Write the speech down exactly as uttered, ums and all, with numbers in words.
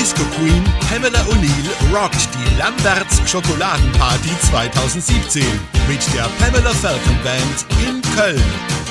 Disco Queen Pamela O'Neill rockt die Lamberts Schokoladenparty zweitausendsiebzehn mit der Pamela Falcon Band in Köln.